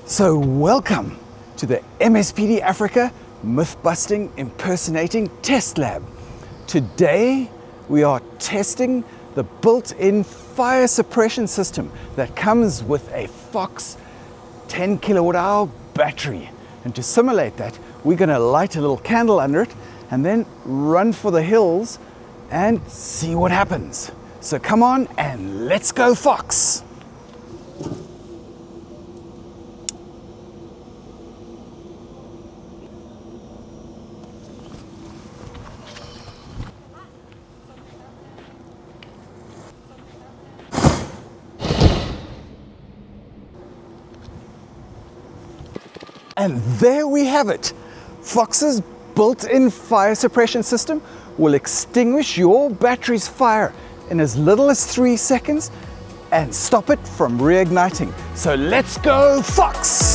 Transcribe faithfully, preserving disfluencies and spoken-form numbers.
So welcome to the M S P D-Africa Mythbusting Impersonating Test Lab. Today we are testing the built-in fire suppression system that comes with a Fox ten kilowatt hour battery. And to simulate that, we're going to light a little candle under it and then run for the hills and see what happens. So come on and let's go, Fox! And there we have it. Fox's built-in fire suppression system will extinguish your battery's fire in as little as three seconds and stop it from reigniting. So let's go, Fox!